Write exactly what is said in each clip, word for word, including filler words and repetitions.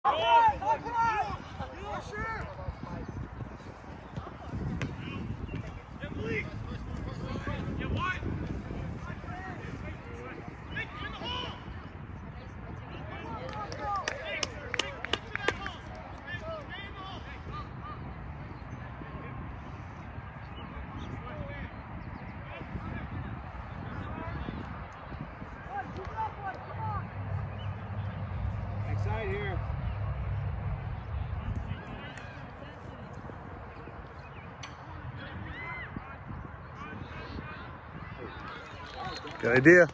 Side here. Good idea.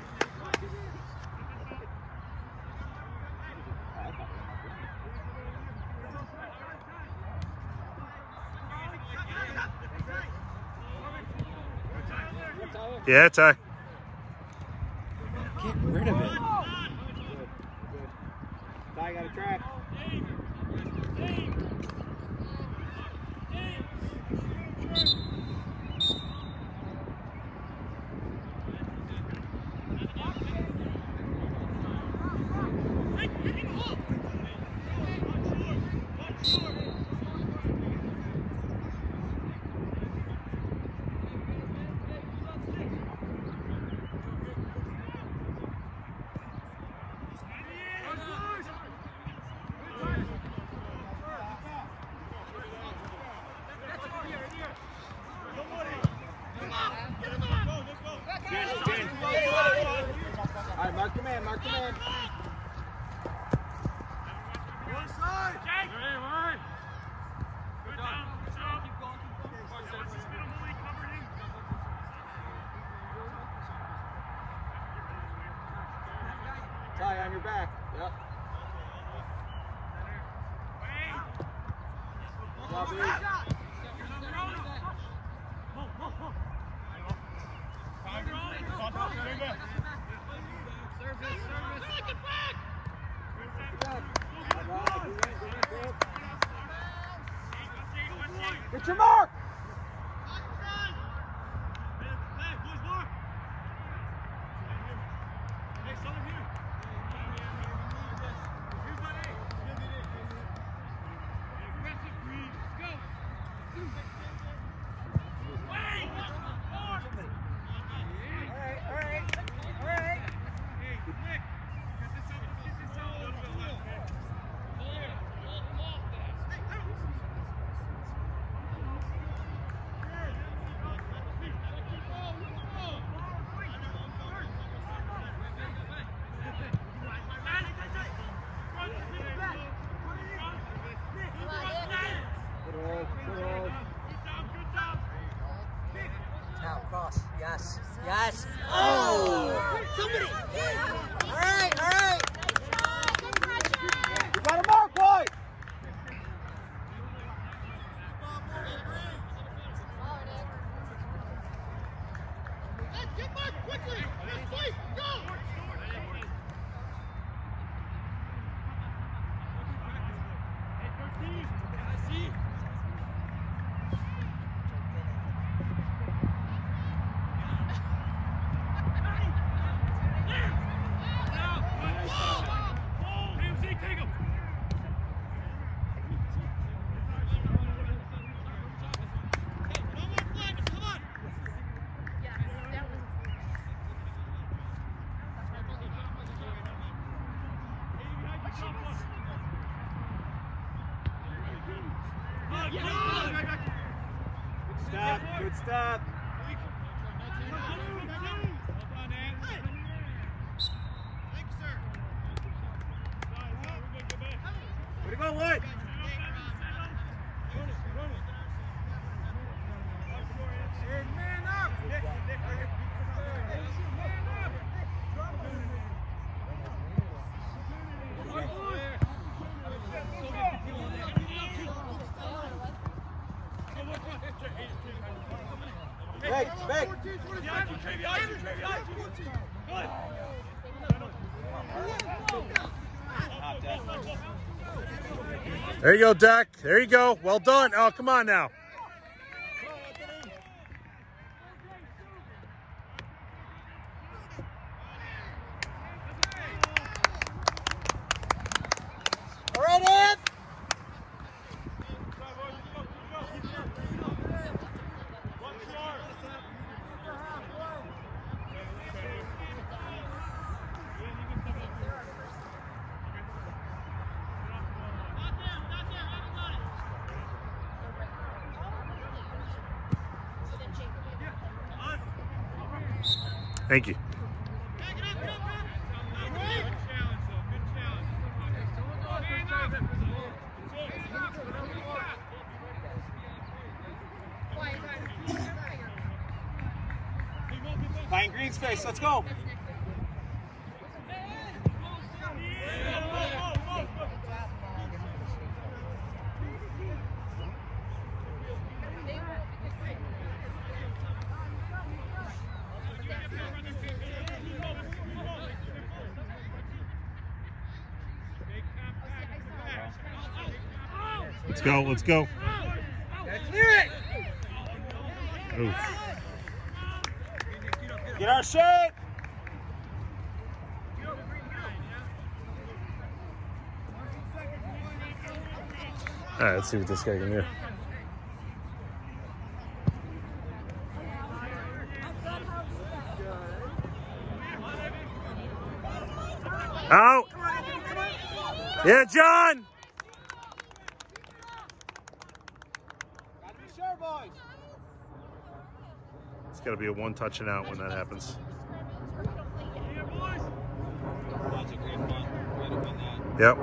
Yeah, Ty. Get rid of it. Ty got a track. All right, mark the man, mark the man. One side. Jake. Ready, one. Good job. Good job. Keep going, keep going. Ty, on your back. Yep. Good job, dude. Get your mark! Cross. Yes. Yes. Oh! Somebody! All right, all right. You got a mark, White! Let's get mark quickly! Let's play! Go! Good stop, good stop. Way to go, White! Man up! Hey, back! There you go, Dak. There you go. Well done. Oh, come on now. All right. Thank you. Find green space, let's go. Let's go, let's go. Clear it! Oof. Get our shape! All right, let's see what this guy can do. Out! Yeah, John! Gotta be sure, boys. It's got to be a one touch and out when that happens. That's a great one. Way to win that. Yep.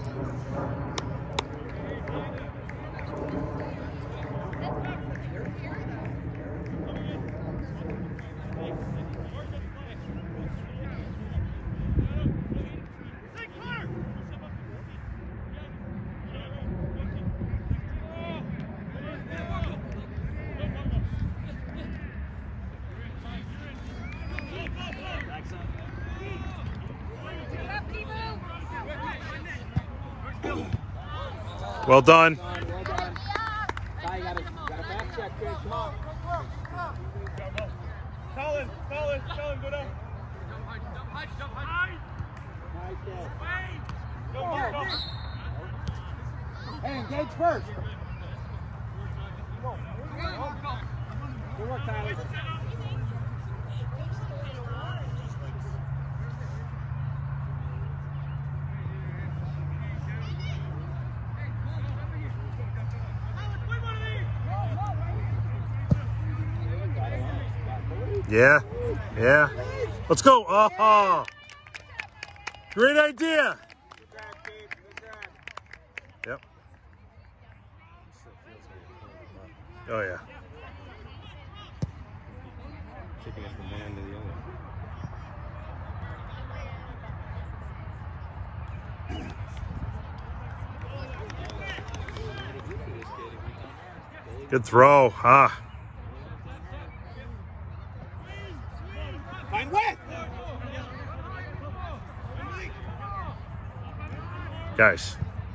Well done. Well done, well done. Ty, you gotta, you gotta back check, kid. Come on. Colin, Colin, Colin, go down. Jump high, jump high, jump high. Nice go. Go, go, go. Hey, engage first. Good work, Tyler. Yeah, yeah. Let's go. Oh, great idea. Good grab, kid. Good grab. Yep. Oh, yeah. Kicking it from one end to the other. Good throw. Ah. Find width. Guys.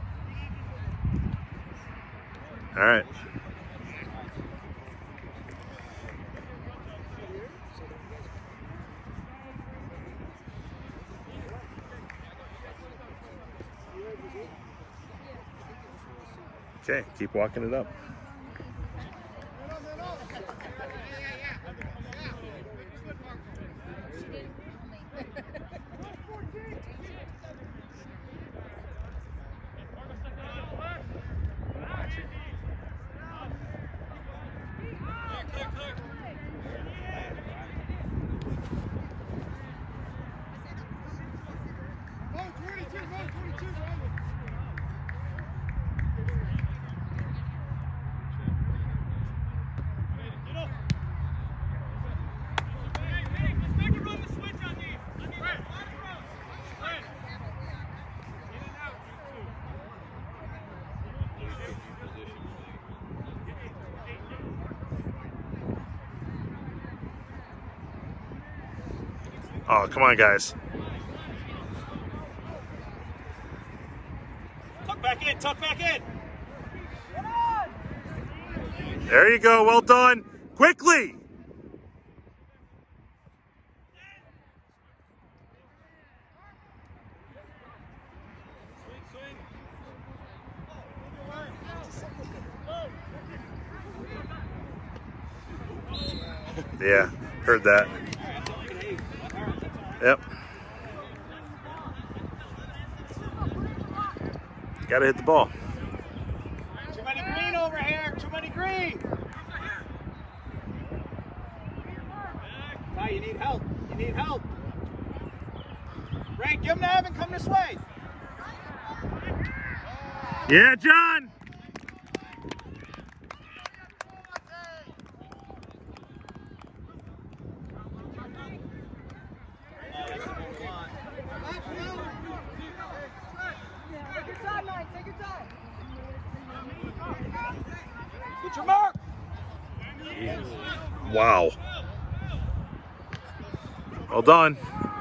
All right. Okay, keep walking it up. Oh, come on, guys. Tuck back in, tuck back in. There you go. Well done. Quickly. Yeah, heard that. Yep. Gotta hit the ball. Too many green over here. Too many green. Ty, you need help. You need help. Ray, give him to Evan. Come this way. Yeah, John. Get your mark. Wow. Well done.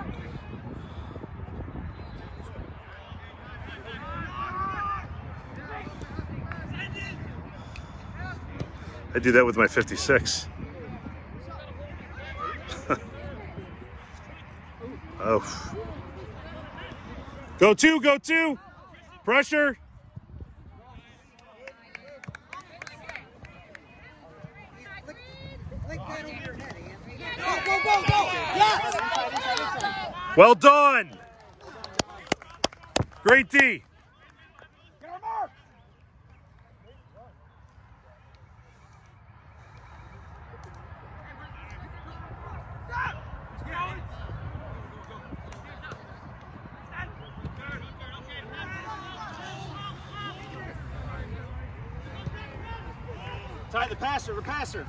I do that with my fifty-six. Oh. Go two, go two. Pressure. Go, go, go, go! Yes! Well done. Great D. Get our mark. Ty, the passer, the passer.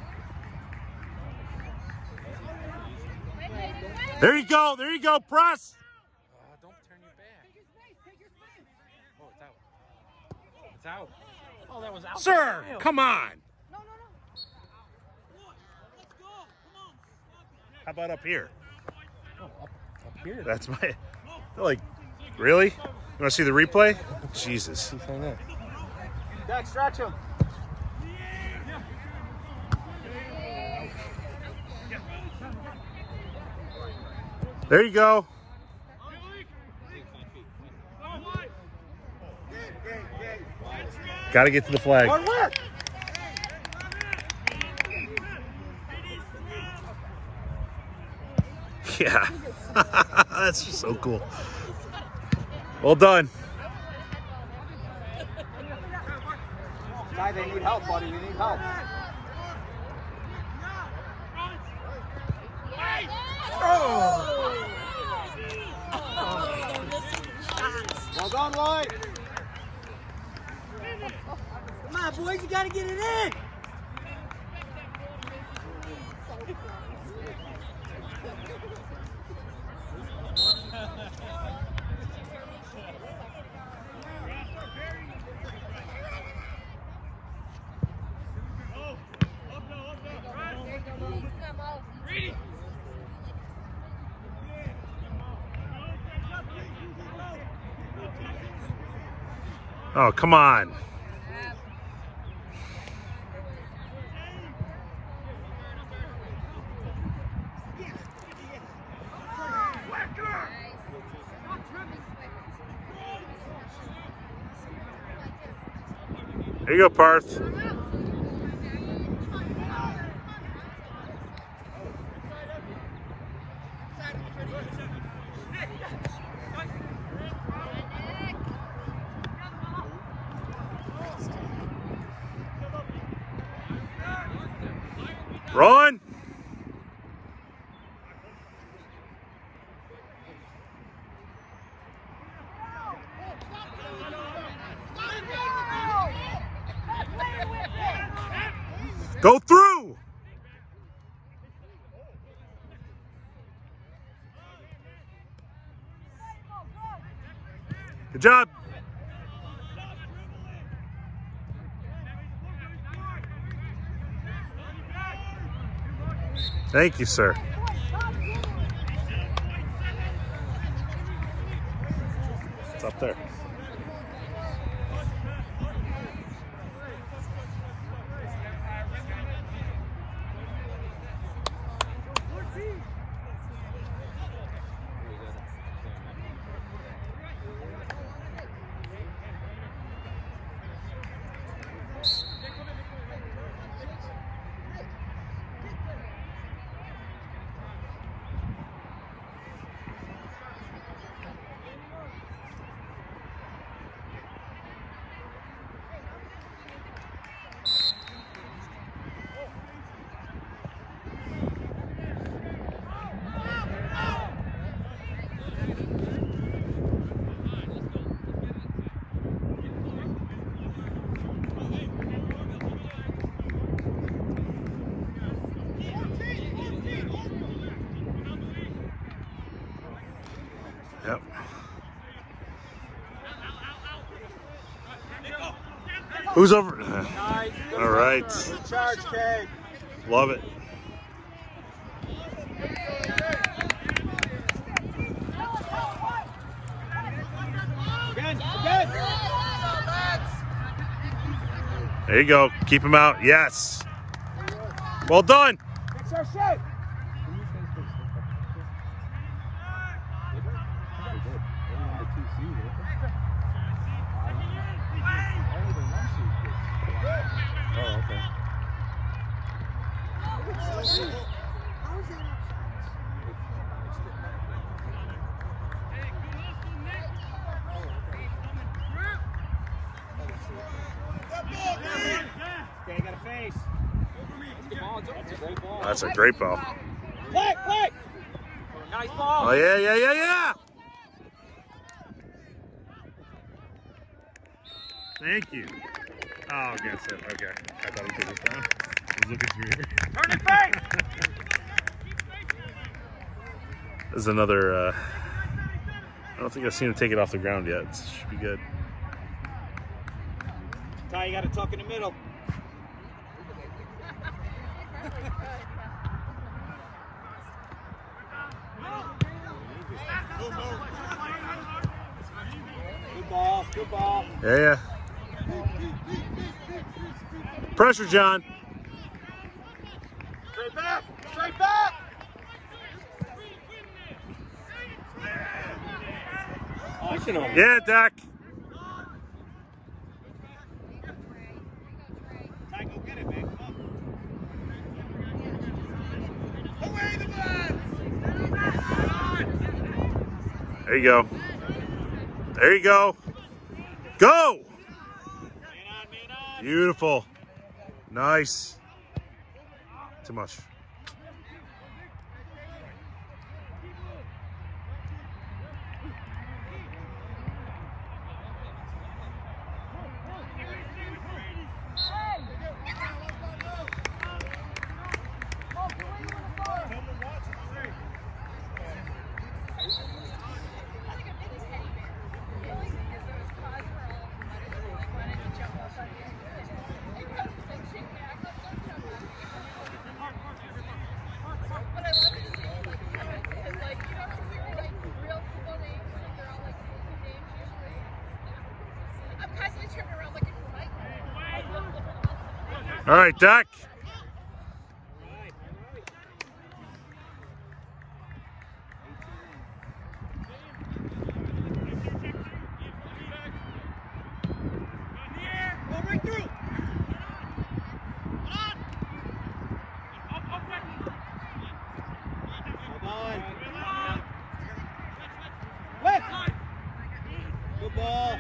There you go. There you go. Press. Uh, don't turn your back. Oh, it's out. It's out. Oh, that was out. Sir, come on. No, no, no. Let's go. Come on. How about up here? Oh, up, up here. That's my. They're like, really? You want to see the replay? Jesus. Keep saying that. Dex, stretch him. There you go. Got to get to the flag. Hard work. Yeah. That's just so cool. Well done. Ty, they need help, buddy. You need help. Oh! Well done, Lloyd. Come on, boys, you gotta get it in! Oh, come on. There you go, Parth. Run! Go through! Good job. Thank you, sir. It's up there. Who's over? Nice. All right. Good charge, Kay. Love it. Again, again. There you go. Keep him out. Yes. Well done. Fix our shit. Oh, okay. Okay, got a face. That's a great ball. That's a great ball. Play, play. Nice ball. Oh, yeah, yeah, yeah, yeah. Thank you. Oh, against it. Okay. I thought we took this down. I was looking through here. Turn it face. This is another, uh, I don't think I've seen him take it off the ground yet. It should be good. Ty, you got to tuck in the middle. Good ball, good ball. Yeah, yeah. Pressure, John. Straight back, straight back. Pushing on. Yeah, Dak. Ty, go get it, man. Come on. Away the ball! There you go. There you go. Go! Man on, man on. Beautiful. Nice. Too much. All right, Dak. Good ball.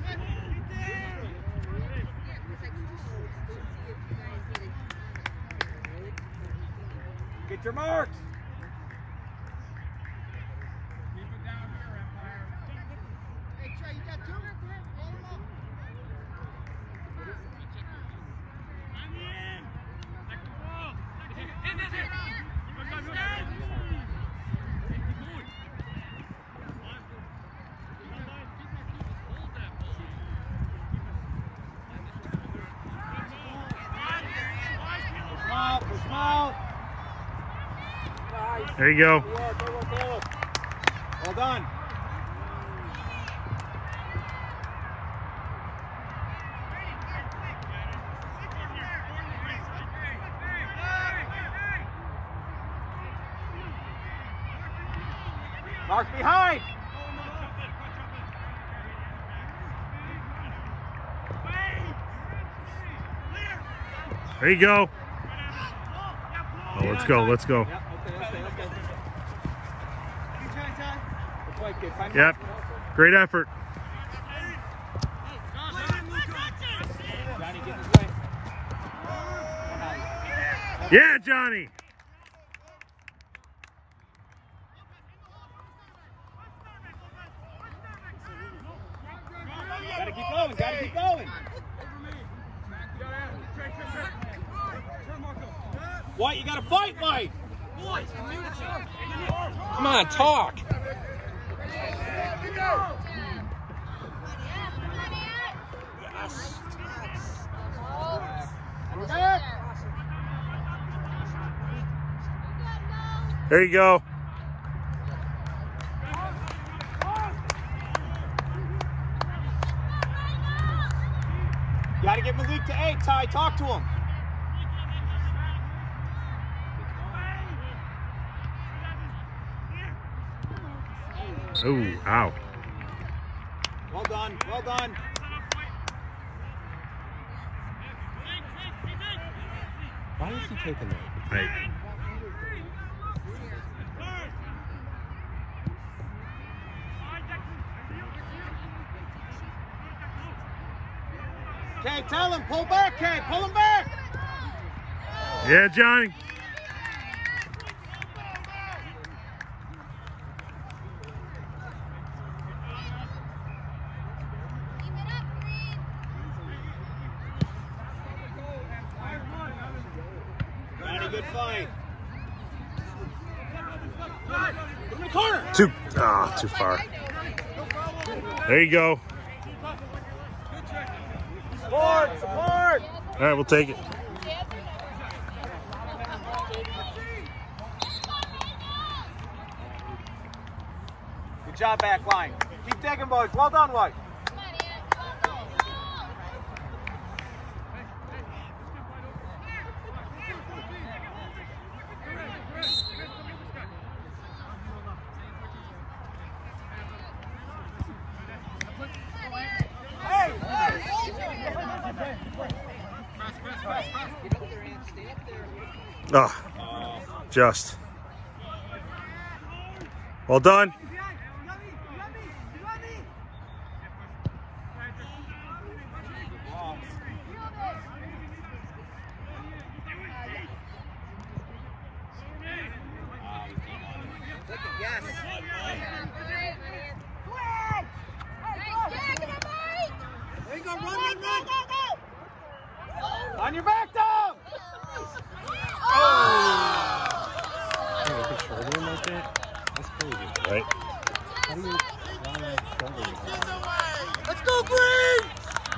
Get your marks. Keep it down here, Empire. Hey, Trey, you got two? Hold him up. On the end. Second ball. In there. Good, good, good. Keep going. Hold that ball. Push him out, push him out. Nice. There you go. Yeah, go, go, go. Well done. Mark behind. There you go. Oh, let's go. Let's go. Yep, okay, okay, okay. Good play, kid. Find Yep. Great effort. Johnny, get in his way. Yeah, Johnny. Gotta keep going, gotta keep going. White, you gotta fight, White. Come on, talk. Yes. There you go. Got to get Malik to eight, Ty. Talk to him. Ooh, ow. Well done. Well done. Why is he taking that? Right. Okay, tell him. Pull back, Kay. Pull him back. Yeah, Johnny. Good fight. In the corner. Too, ah, too far. There you go. Support, support. All right, we'll take it. Good job, back line. Keep digging, boys. Well done, White. Ah, just. Well done. On your back, Tom! Shoulder him like that? That's crazy. Right. How do you line that shoulder with that? Let's go, Green!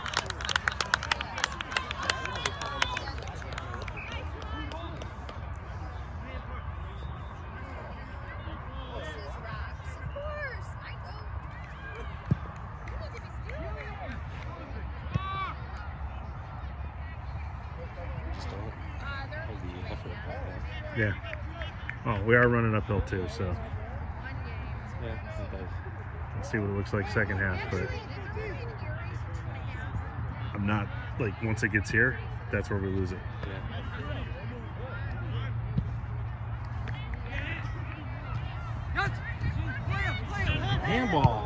Yeah. Oh, we are running uphill too, so Yeah, it does. let's see what it looks like second half. But I'm not like once it gets here, that's where we lose it. Yeah. Handball.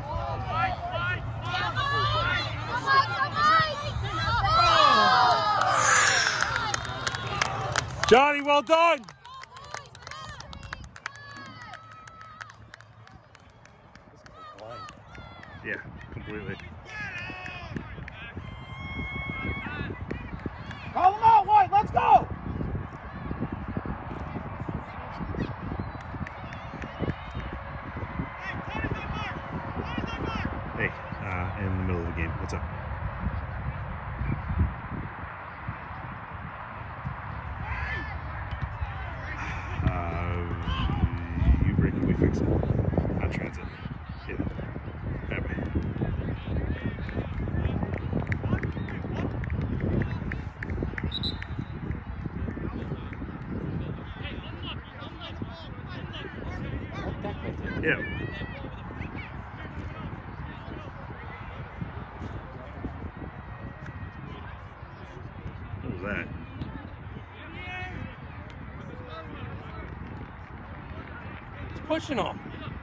Johnny, well done. Yeah, completely. Call him out, White. Let's go! Hey, uh, in the middle of the game, what's up? Uh, you break it, we fix it. On transit. Yeah. That way. Yeah. What was that? He's pushing him.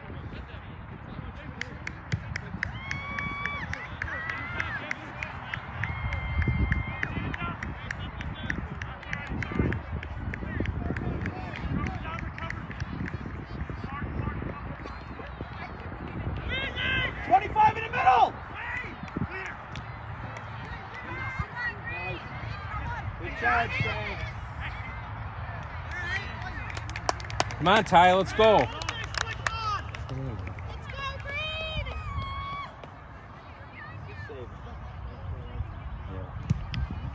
twenty-five in the middle! Good job, Shane. Come on, Ty, let's go.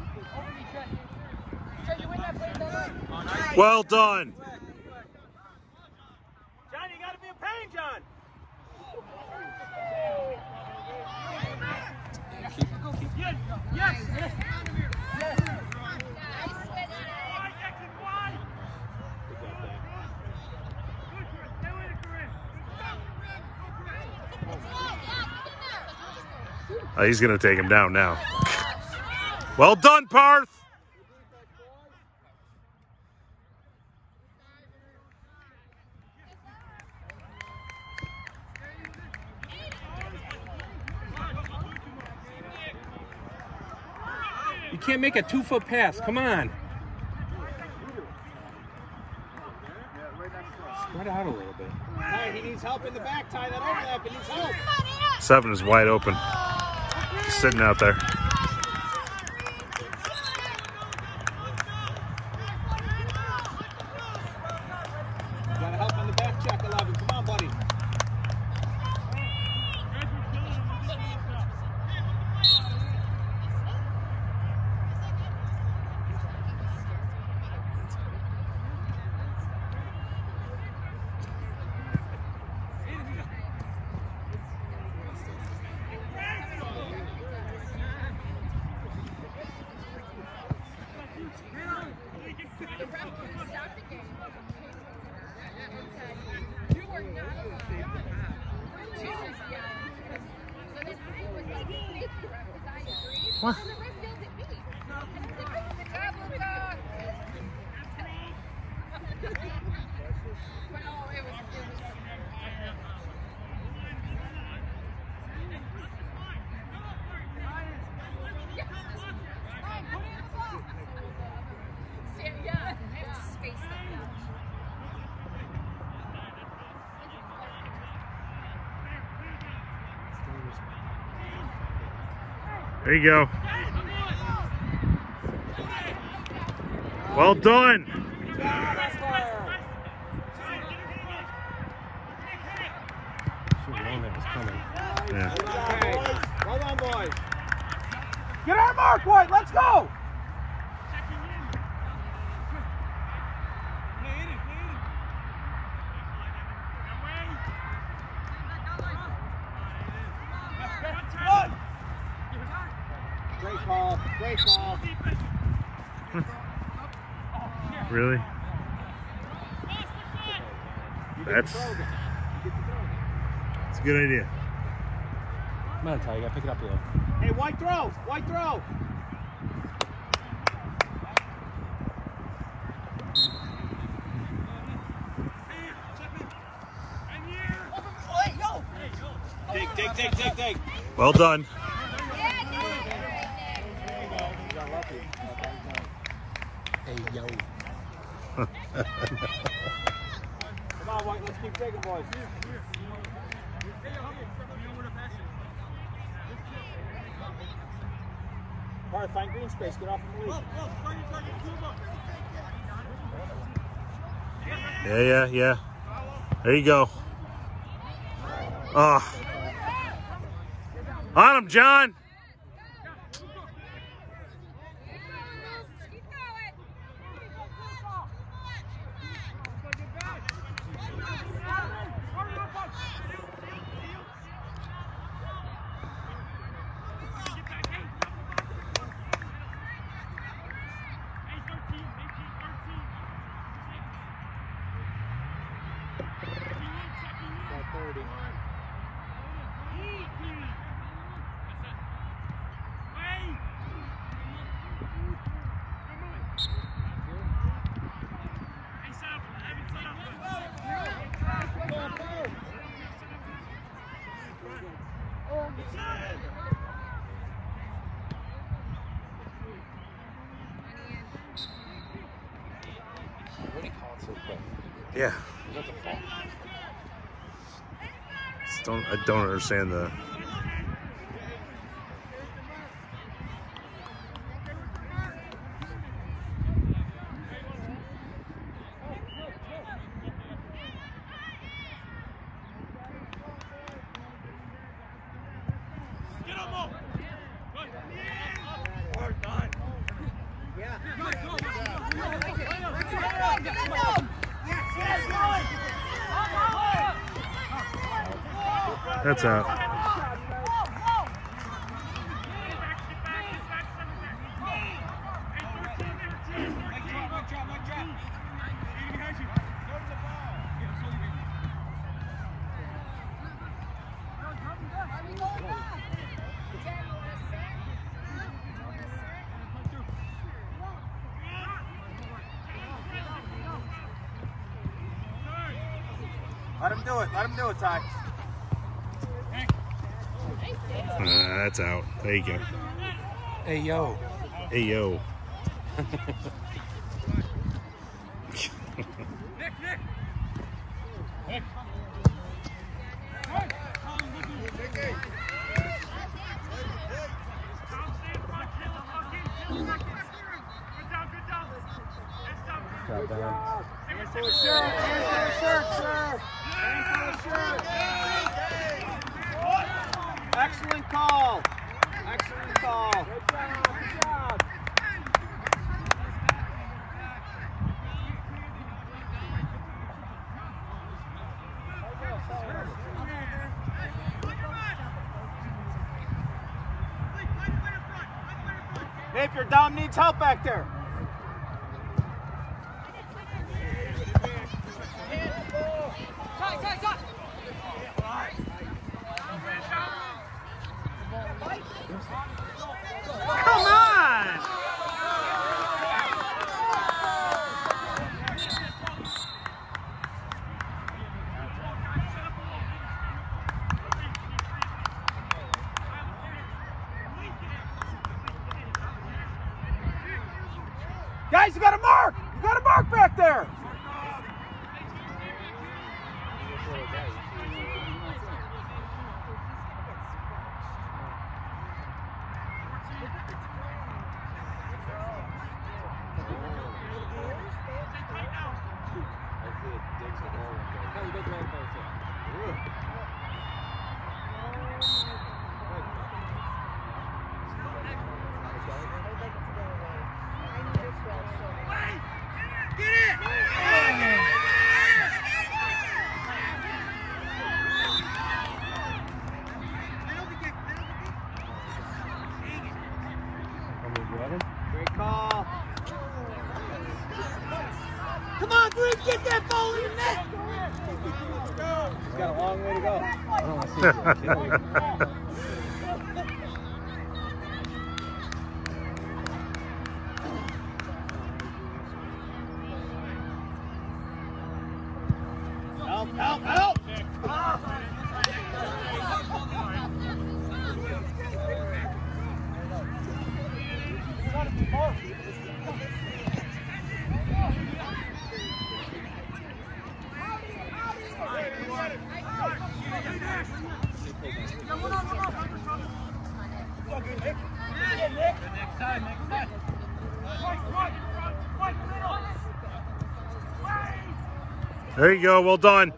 Well done. Oh, he's going to take him down now. Well done, Parth. You can't make a two-foot pass. Come on. Spread out a little bit. Ty, he needs help in the back. Ty, that overlap, he needs help. Seven is wide open. Just sitting out there. You gotta help on the back check, eleven. Come on, buddy. What? There you go. Well done. Yeah. Okay. Well done, boys. Get our mark, White. Let's go. Great call. Great call. Really? That's, that's a good idea. Come on, Ty. You gotta pick it up a little. Hey, White throw. White throw. Dig, dig, dig, dig, dig. Well done. Hey, yo. Come on, White. Let's keep digging, boys. All right, find green space. Get off the lead. Yeah, yeah, yeah. There you go. Oh. On him, John. What do you call it so quick? Yeah. Is that the fault? Just don't, I don't understand the... That's out. Let him do it. Let him do it, Ty. Uh, that's out. There you go. Hey, yo. Hey, yo. Excellent call. Excellent call. Good job. Good job. Napier, Dom needs help back there. Come on! Guys, you got a mark! You got a mark back there! Great call. Come on, Green, get that ball in the net. He's got a long way to go. I don't want to see it. Help, help, help! There you go. Well done.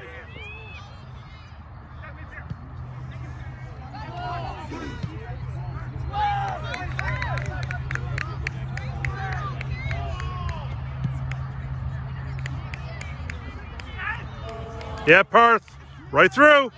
Yeah, Perth. Right through.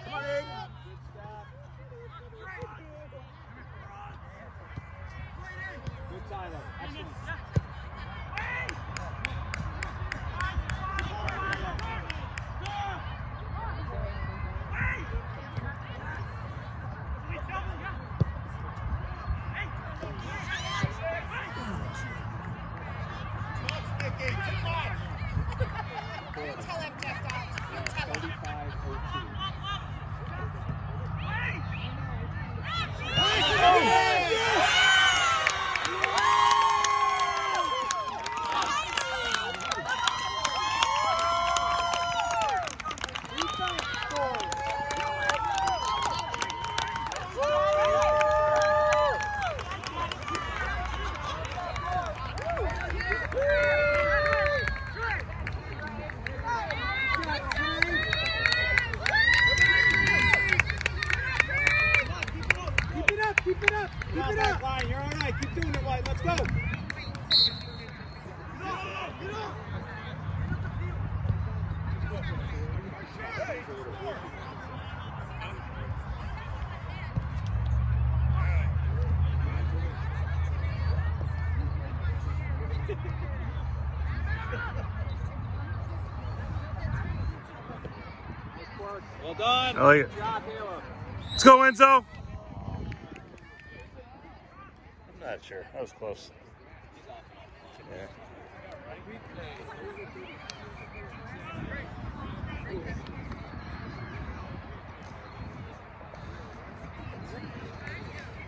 Keep it up. Keep it up. Line. You're all right. Keep doing it, White. Let's go. Well done. I like it. Good job, Halo. Let's go, Enzo. I'm not sure. That was close. Yeah.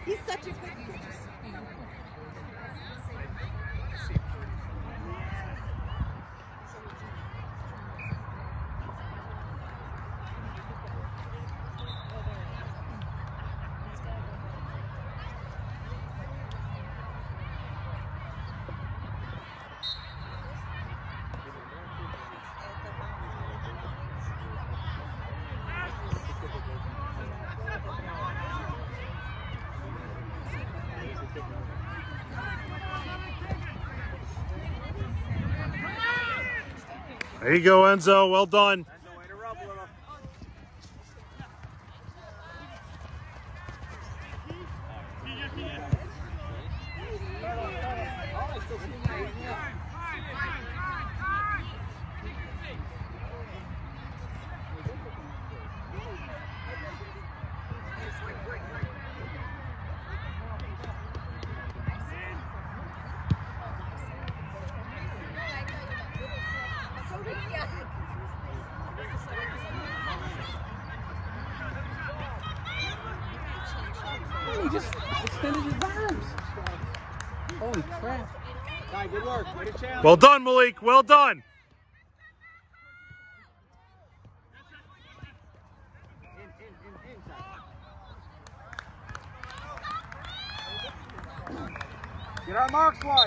He's such a good pitcher. There you go, Enzo. Well done. Enzo, way to rub a little. He just extended his arms. Holy crap. Ty, good work. Way to challenge. Well done, Malik. Well done. In, in, in, inside. Get our marks wide.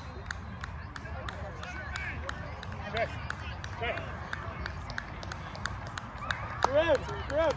Check. Check. You're out. You're out.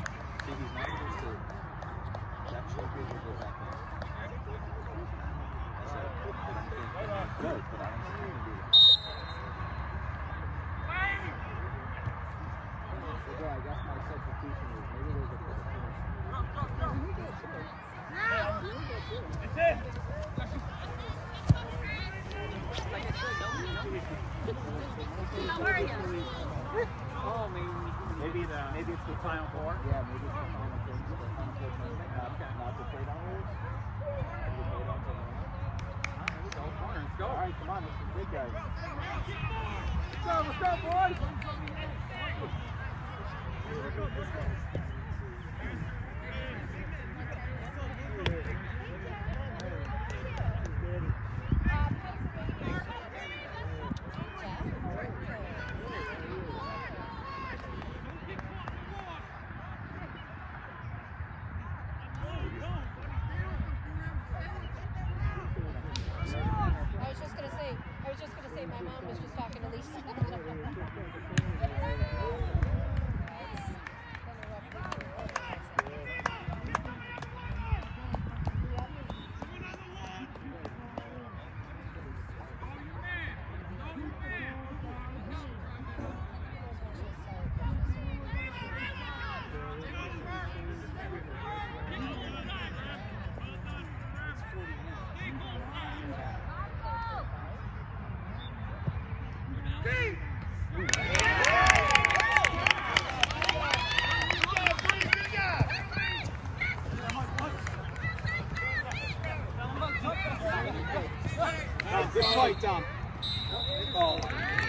How are you? Oh, maybe, maybe the maybe it's the final four. Yeah, maybe it's the final four. The final four tournament. Not, not the trade onwards. Let's go. All right, come on, this is big guys. Let's go, let's go, boys. I was just gonna say, I was just gonna say my mom was just talking to Lisa. Good fight, Tom. Oh.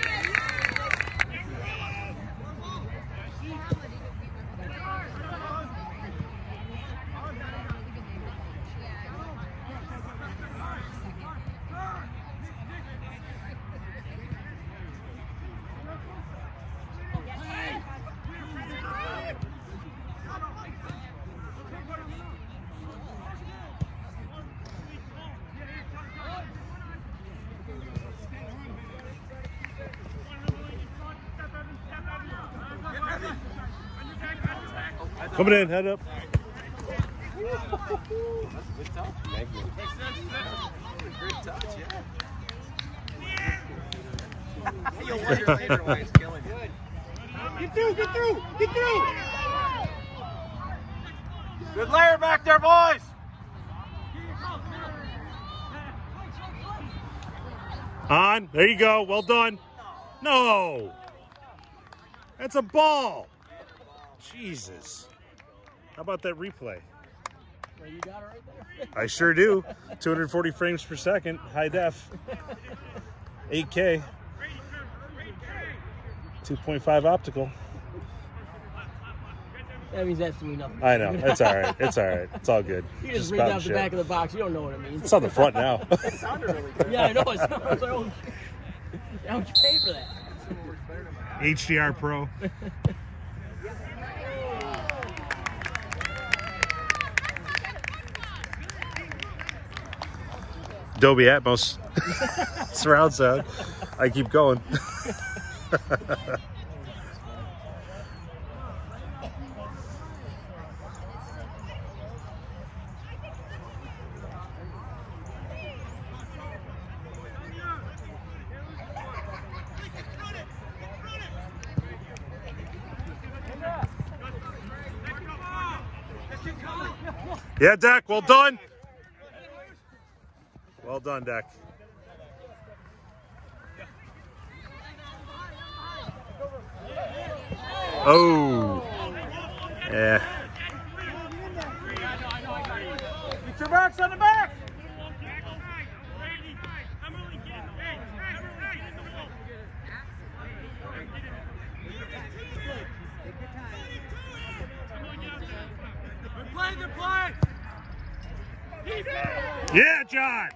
Coming in, head up. That's a good touch. Great touch, yeah. You'll wonder later why it's killing you. Get through, get through, get through. Good layer back there, boys. On. There you go. Well done. No. That's a ball. Jesus. How about that replay? Well, you got it right there. I sure do. two hundred forty frames per second, high def. eight K. two point five optical. That means absolutely nothing. I know. It's all right. It's all right. It's all good. You just, Just read spouting off the shit. back of the box. You don't know what it means. It's on the front now. It sounded really good. Yeah, I know. It's not, I don't, I don't pay for that. H D R Pro. Dolby Atmos. Surround sound. I keep going. Yeah, Dak, well done. Well done, Dak. Oh. Yeah. Get your backs on the back. Play the play! Yeah, John.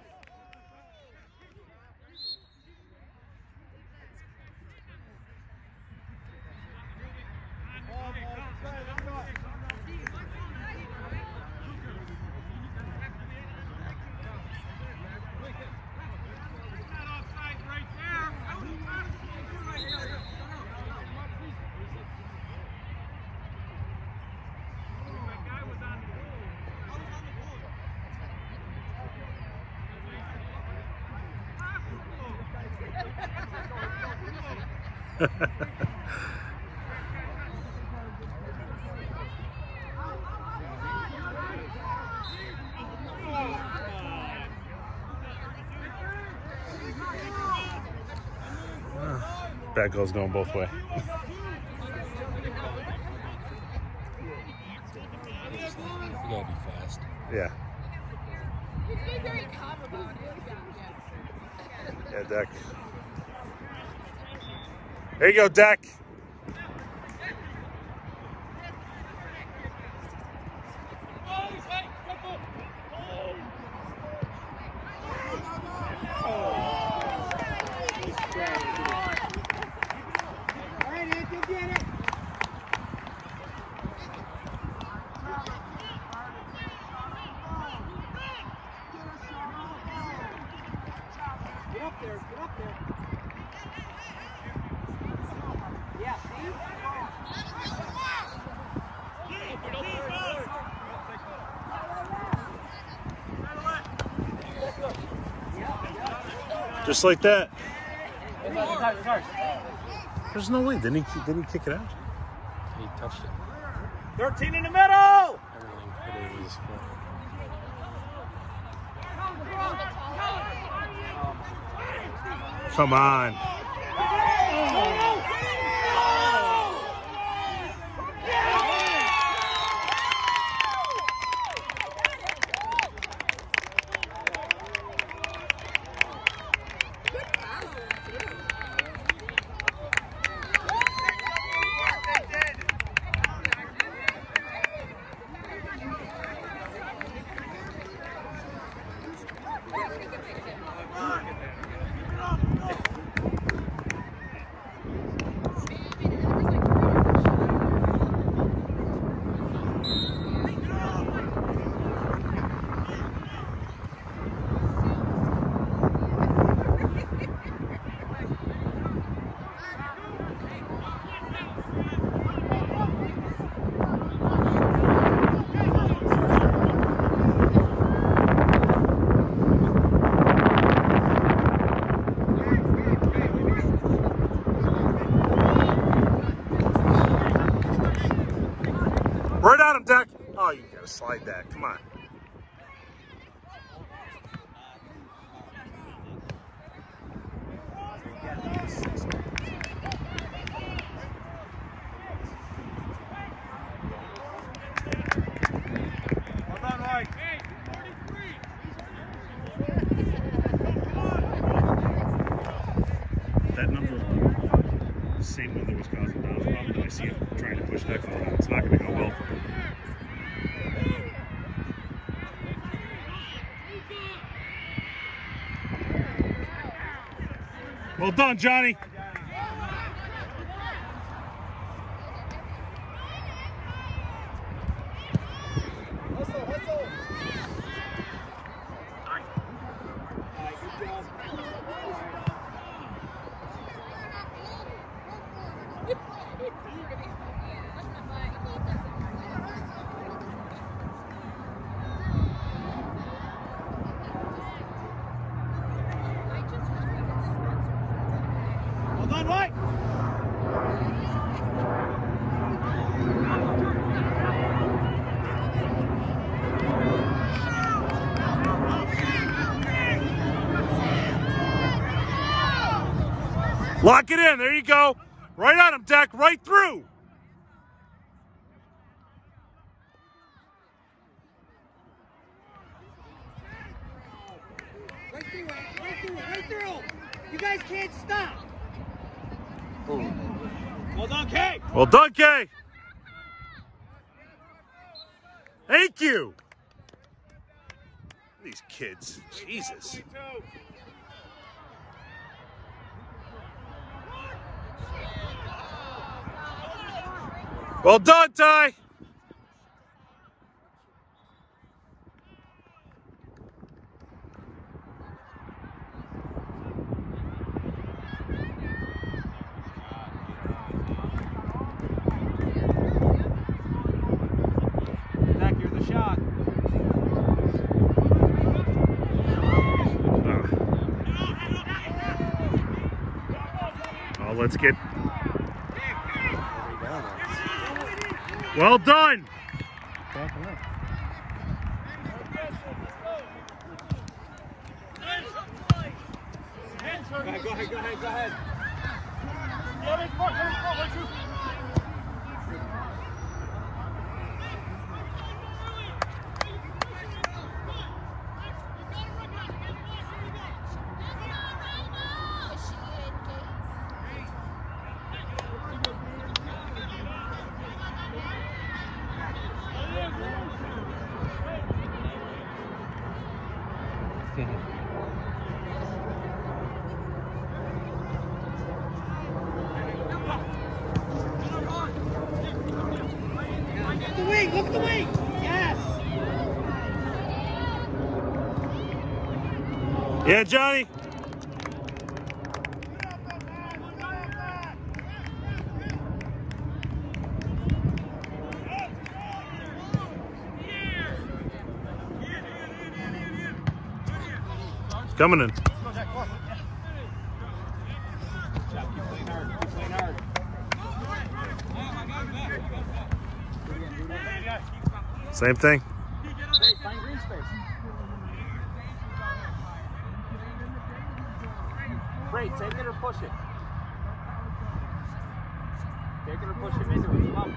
That goes going both ways. You gotta be fast. Yeah. He's being very calm about it. Yeah, Dak. There you go, Dak. Get up there, get up there. Yeah, see? Just like that. It's ours, it's ours, it's ours. There's no way. Didn't he, didn't he kick it out? He touched it. thirteen in the middle! Everything hit it with his foot. Come on. Right at him, Dak. Oh, you gotta slide that. Come on. Well done, Mike. That number. Same one that was causing Dom's problem. I see him trying to push that call out. It's not going to go well for him. Well done, Johnny. Hustle, hustle. All right, good job. Well done, right? Lock it in. There you go. Right on him, Deck. Right through. Right through it, right through it, right through. You guys can't stop. Well done, Kay. Well done, Kay. Thank you. These kids. Jesus. Well done, Ty. Zach, you're the shot. Oh, let's get. Well done. Go ahead, go ahead, go ahead, go ahead. Look at the wing, look at the wing. Yes. Yeah, Johnny. It's coming in. Same thing. Great, find green space. Great, take it or push it. Take it or push him into it. Come on.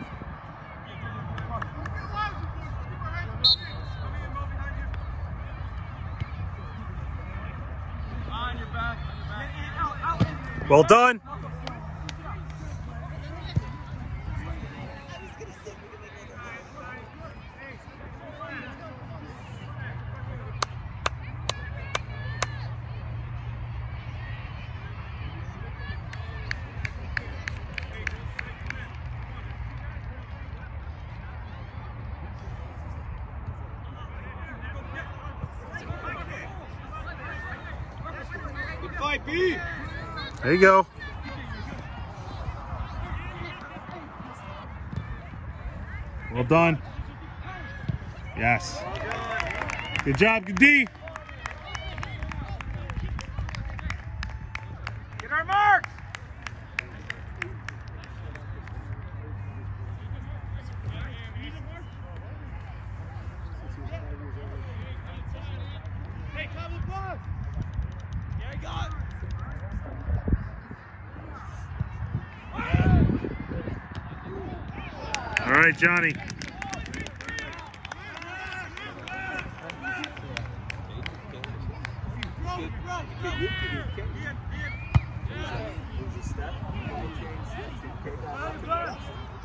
On your back, on your back. Well done. Good fight, B. There you go. Well done. Yes. Good job, good D. Get our marks. Hey, come on, block. Yeah, I got it. All right, Johnny. Go, go, go. Lose a step, double change six, and take that left to right.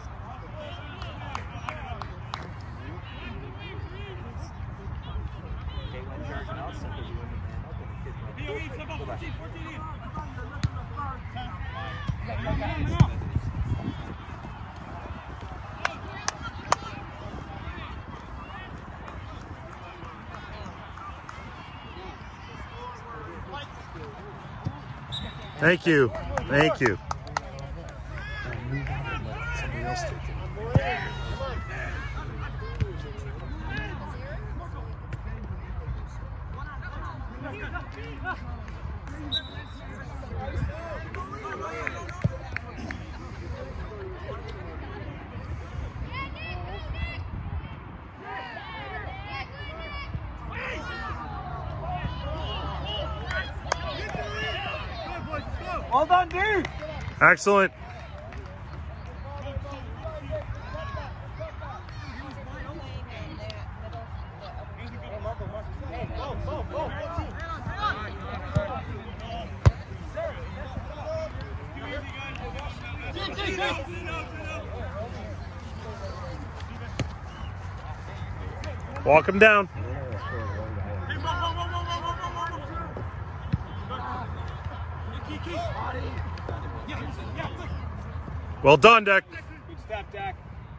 Caitlin charging out, simply doing the man up, and the kid might go back. Thank you. Thank you. Somebody else take it. Well done, dude! Excellent. Walk him down. Well done, Deck. Good step, Dak.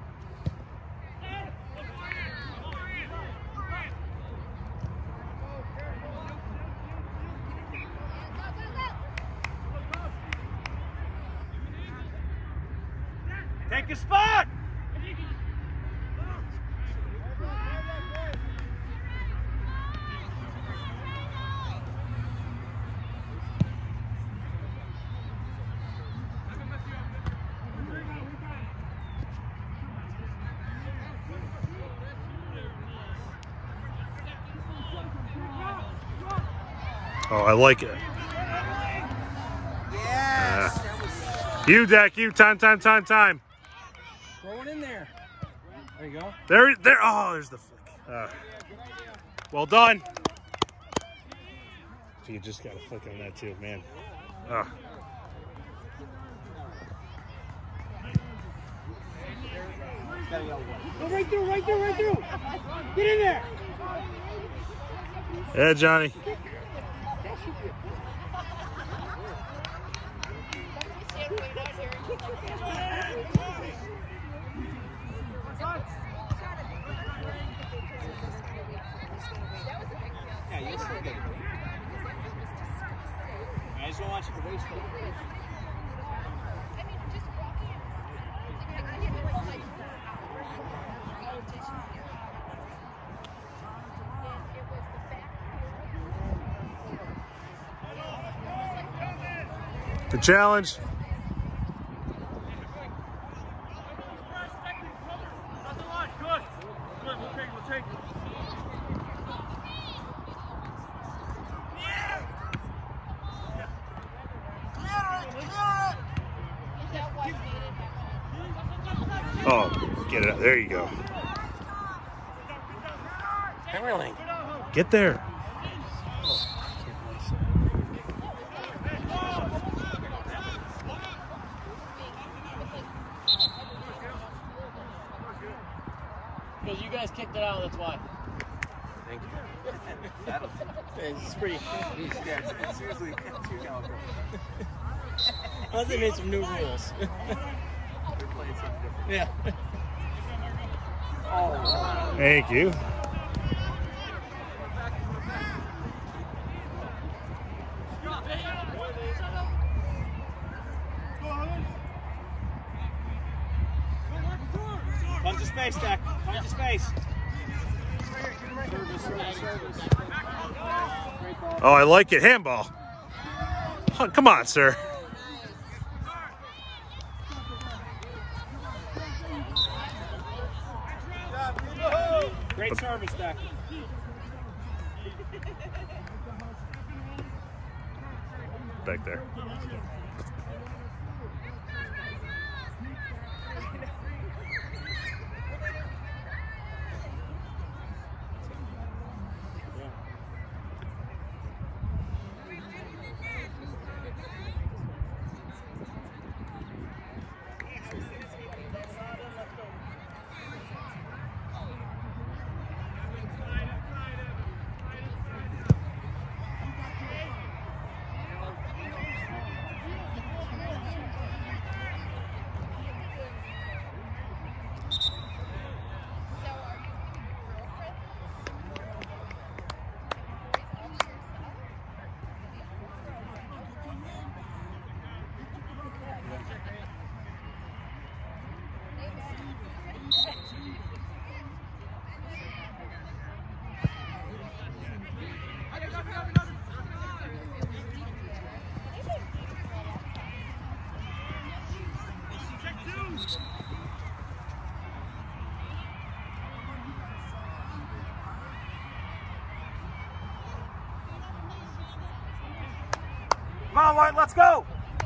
Take a spot! Oh, I like it. Yes. Uh, you, Deck. You. Time, time, time, time. Throw it in there. There you go. There, there. Oh, there's the flick. Uh, well done. You just got a flick on that too, man. Uh. Go right through, right through, right through. Get in there. Yeah, Johnny. Yeah, you'll still get it. I just don't want you to waste it. The challenge. Oh, get it out. There you go. Everything. Get there. Because you guys kicked it out, that's why. Thank you. It's pretty. Yeah, it's seriously too caliber. Unless they made some new rules. They're playing something different. Yeah. Oh, Thank you. Come to space, Dak. Come to space. Service, service, service. Oh, I like it. Handball. Oh, come on, sir. Great service, Dak. Back there. Come on, White, let's go!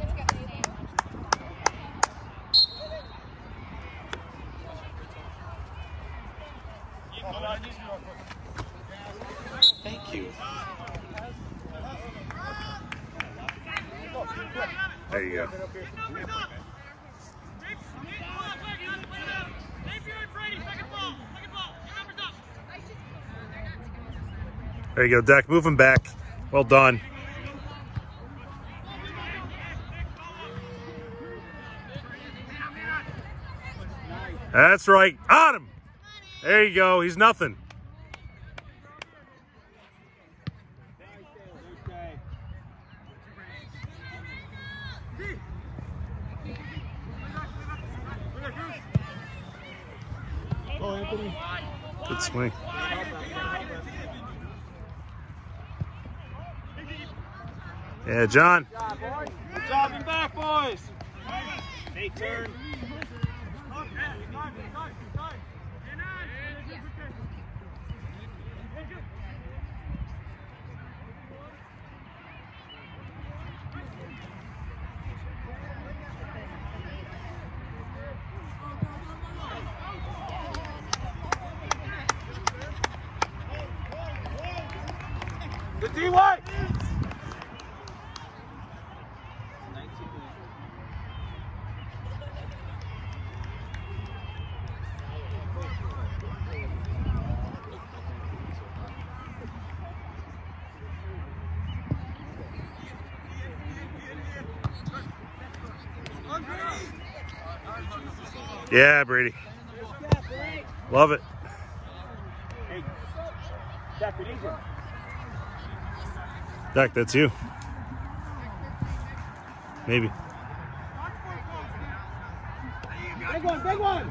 Thank you. There you go. There you go, Deck. Move him back. Well done. That's right. On him. There you go. He's nothing. Good swing. Yeah, John. Good job, boys. Good job in back, boys. Nate, turn. Good D, White. Yeah, Brady. Love it. Hey, Jack, we need you. Deck, that's you. Maybe. Big one, big one.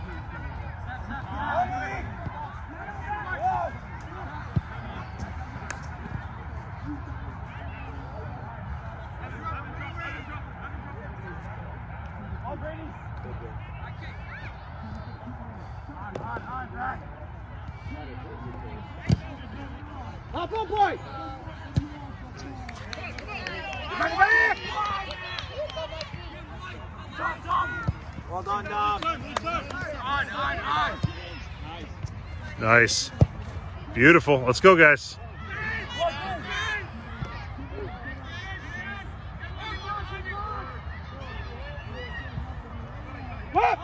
All Brady. Hop on, boy! Bring it back! Well done, Dom. On, on, on. Nice. Beautiful. Let's go, guys. Whip!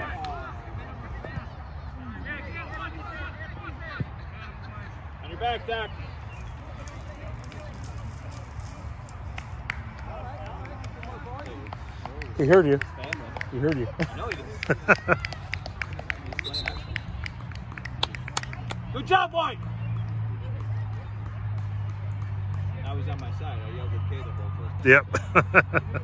On your back, Dak. He heard you. He heard you. I know he did. Good job, White. Now he's on my side. I yelled at Kay the whole first. Yep.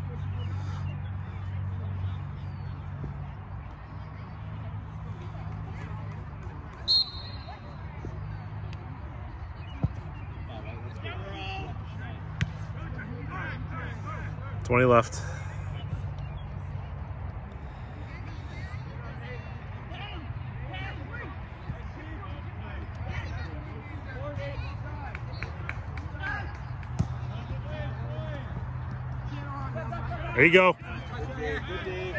Twenty left. There you go. Good day, good day.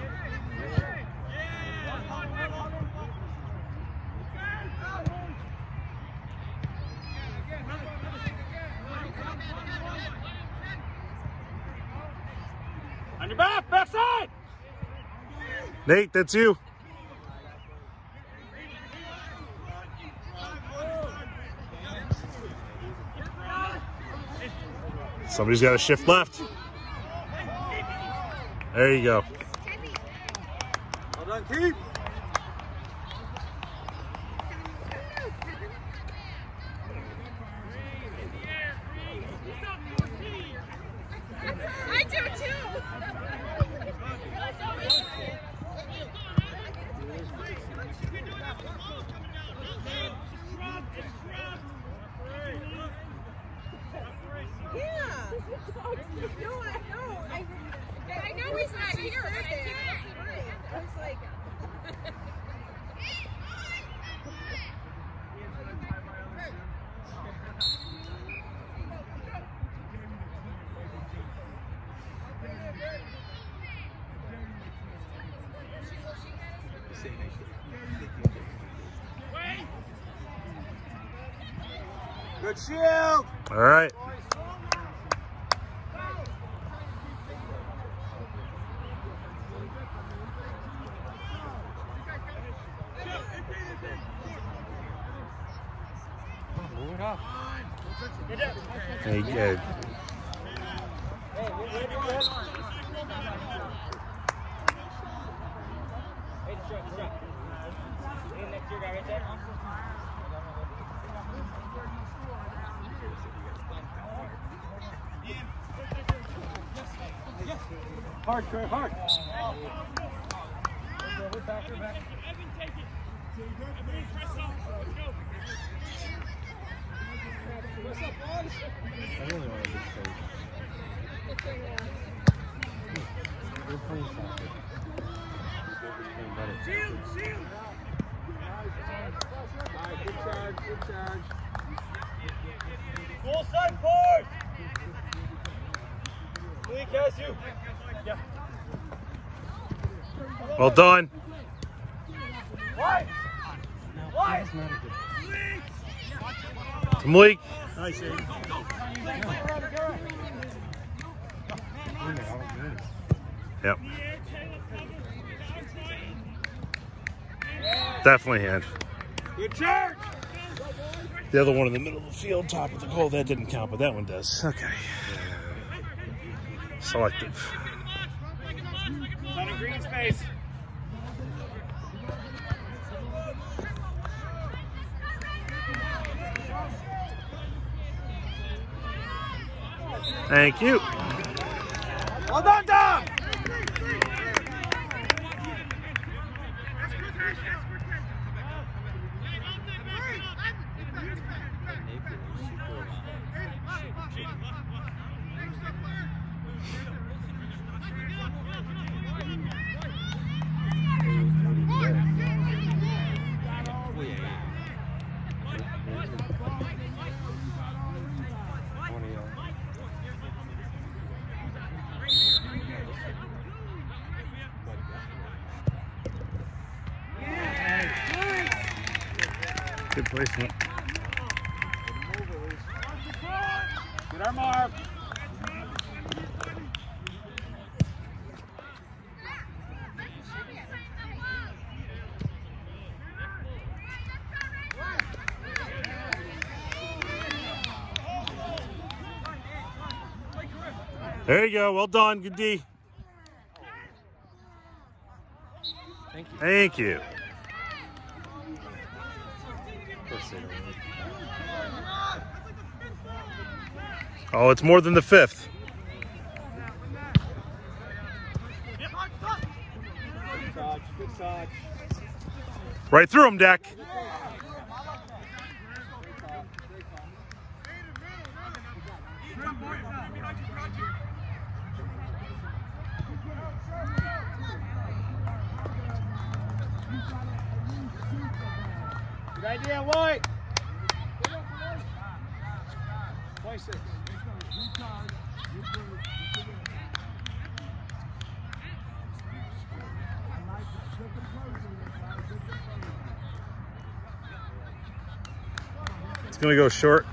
On your back, backside. Nate, that's you. Somebody's got to shift left. There you go. Well done, Keith. I do too. Yeah. No, I know. I, I know he's not here. I can't. I was like. Good shield. All right. Move it up. Hey, good. Hard, Trey, hard. I really want to be safe. We're playing soccer. We're playing better. Shield, shield. All right, good charge, good charge. Full side forward. Malik has you. Yeah. Well done. Wide. Wide. That's not a good. To Malik. Nice, Aiden. You know how it is. Yep. Definitely hand. Good charge. The other one in the middle of the field, top of the goal, that didn't count, but that one does. Okay. Selective. On a green space. Thank you. Well done, Dom. Good placement. Good arm, Marv. There you go. Well done. Good D. Thank you. Thank you. Of course they don't. Oh, it's more than the fifth. Good touch, good touch. Right through him, Deck. Good idea, White. twenty-six. It's going to go short.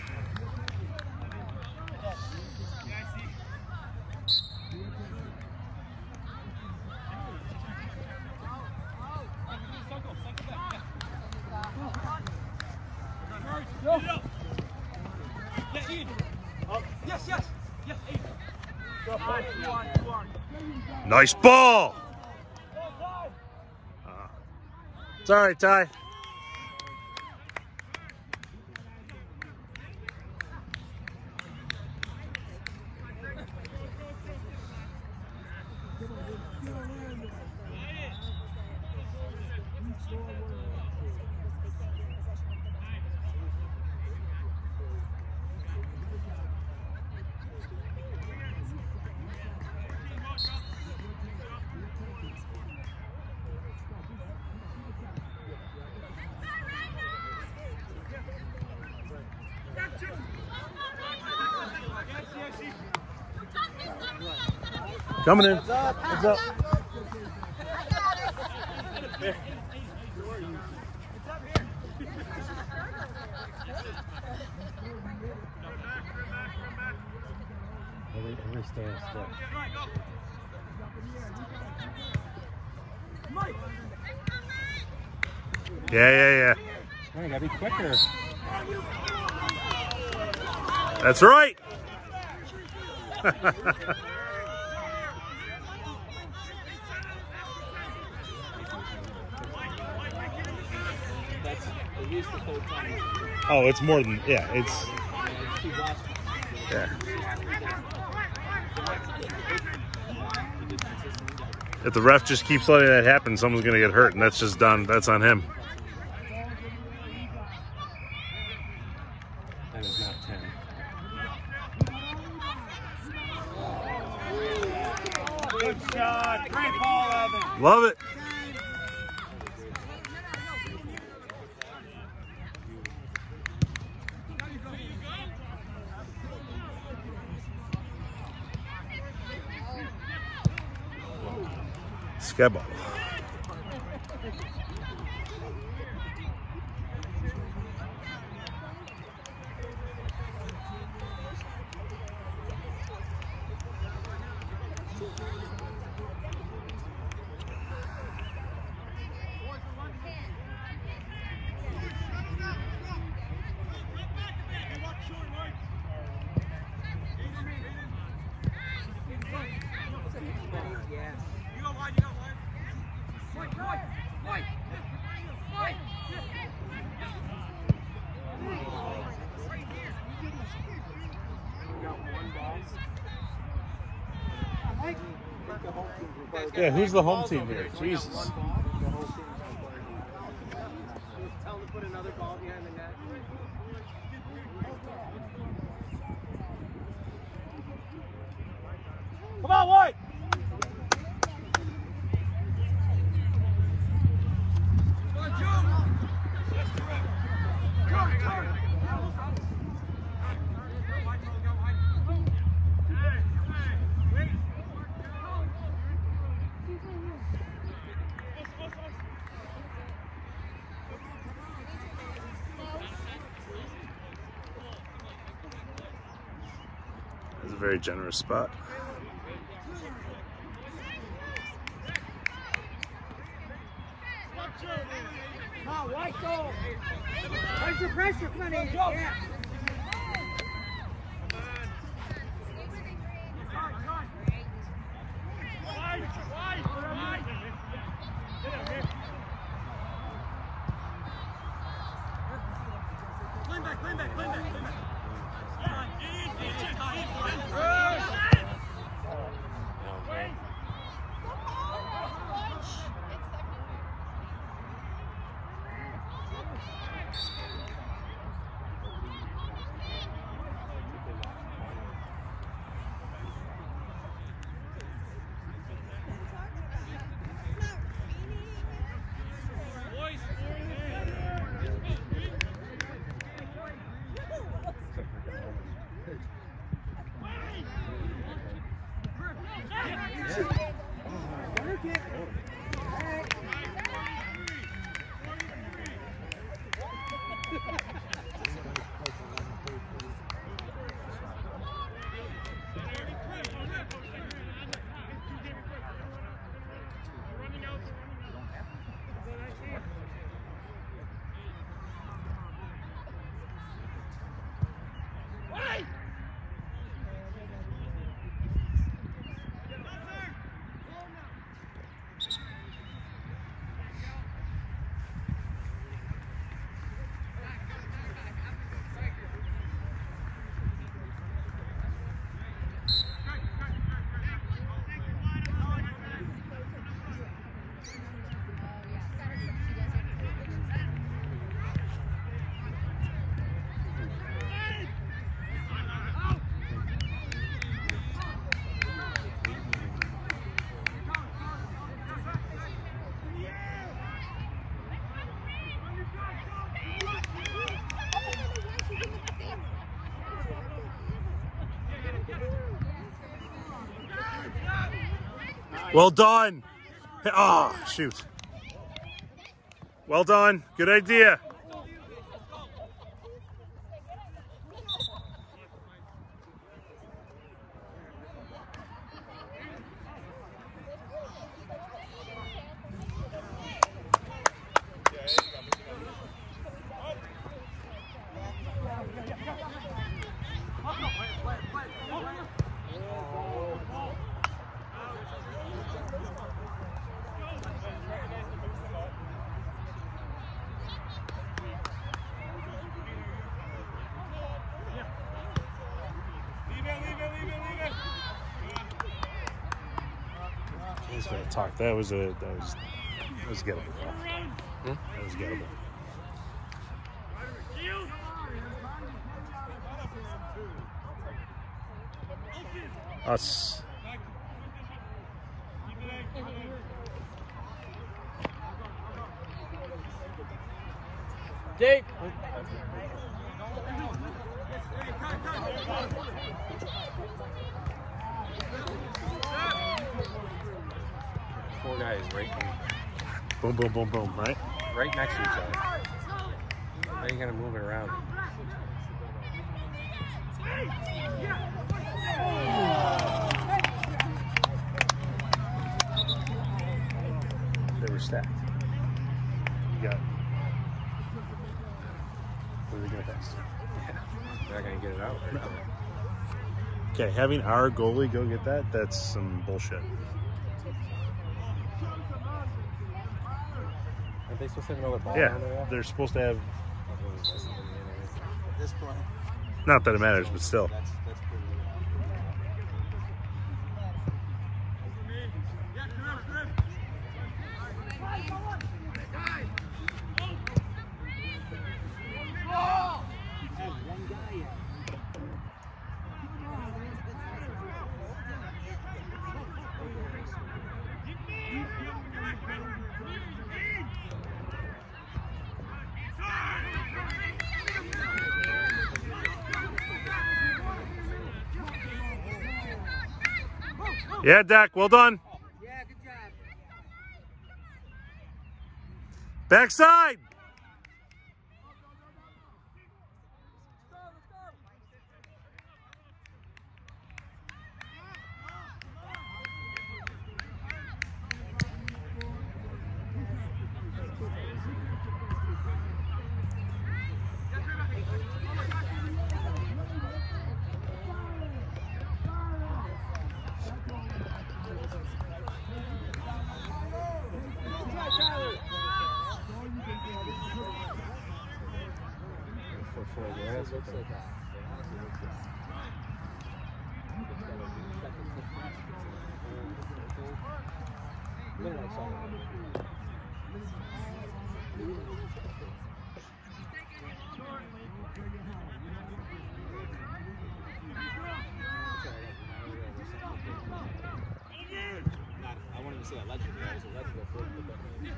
Yes, yes. Yes, eight. Nice ball. Uh, it's all right, Ty. Coming in. Heads up. Heads up. Every, every stand still. Yeah, yeah, yeah. Oh, you gotta be quicker. That's right. That's at least the third time. Oh, it's more than, yeah, it's, yeah. If the ref just keeps letting that happen, someone's going to get hurt, and that's just done. That's on him. That is not ten. Good shot. Great ball, Evan. Love it. Skyball. Yeah, who's the home team here? Jesus. Tell them to put another ball behind the net. Come on, White. That's a very generous spot. Come on, White, go. Pressure, pressure, come on, Aiden. Yeah. Well done. Oh, shoot. Well done. Good idea. I was gonna talk. That was a that was that was gettable. Hmm? That was gettable. Us. Deep. Four guys right, Boom, boom, boom, boom. Right. right next to each other. How are you gonna move it around? They were stacked. You got. What are they gonna pass? Yeah. They're not gonna get it out. Right? Okay, having our goalie go get that, that's some bullshit. Aren't they supposed to have another ball Yeah, down there? they're supposed to have. At this point, Not that it matters, but still. that's that's pretty. Yeah, Dak, well done. Yeah, good job. Backside. For four guys. Looks like that. I wanted to say a legend. I was a legend before, but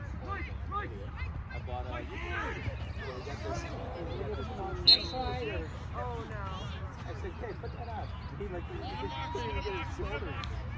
I bought a. I got this. Oh no. I said, "Hey, put that up." He like he just couldn't even get his shoulder.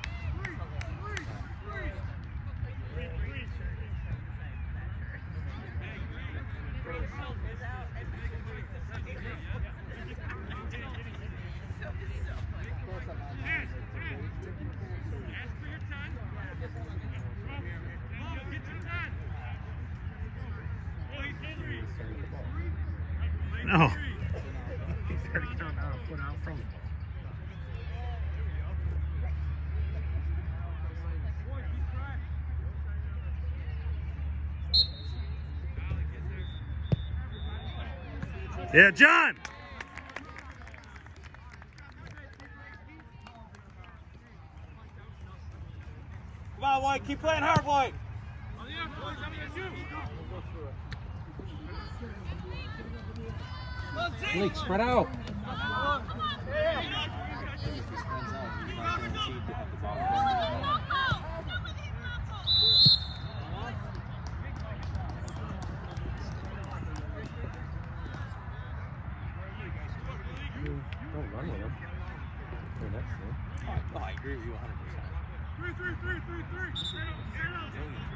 No. He's already thrown out a foot out from it. Yeah, John. Come on, White. Keep playing hard, White. Blake, spread out. Don't run with him. You're next to him. Oh, I agree with you one hundred percent. Three, three, three, three, three. Straight up, straight up.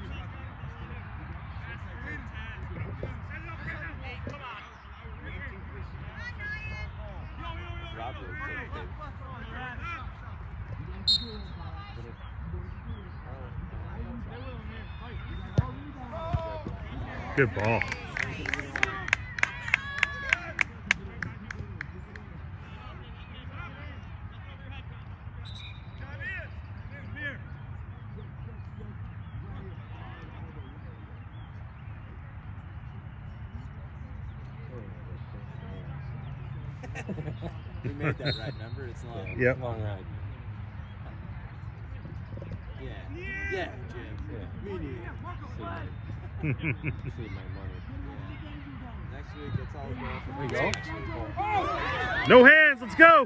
Come on. Robert, they, they, Good ball. we made that ride, remember? It's long. Yep. Long ride. Yeah. Yeah, Jim. Yeah. Me neither. Save my, save my money. Next week, that's all we're going There you for. go. No hands. Let's go.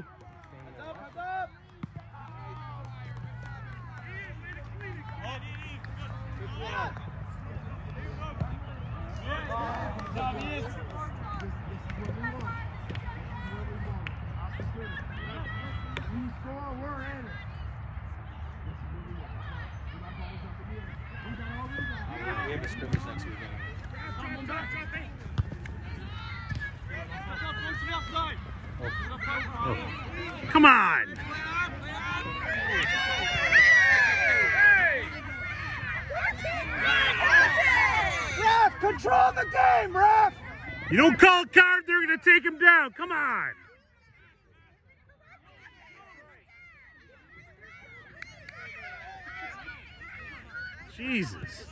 We have a scrimmage next week anyway. Come on. Ref, control the game, ref! You don't call a card, they're going to take him down. Come on. Jesus.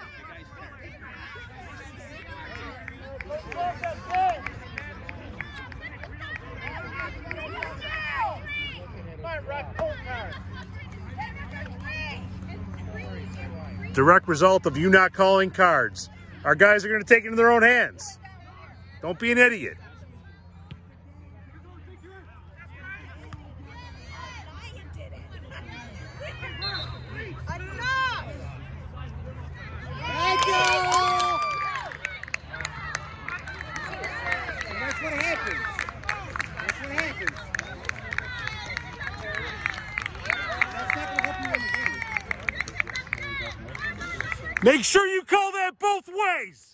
Direct result of you not calling cards. Our guys are going to take it into their own hands. Don't be an idiot. Thank you! And that's what happens. That's what happens. That's not gonna help you in the game. Make sure you call that both ways.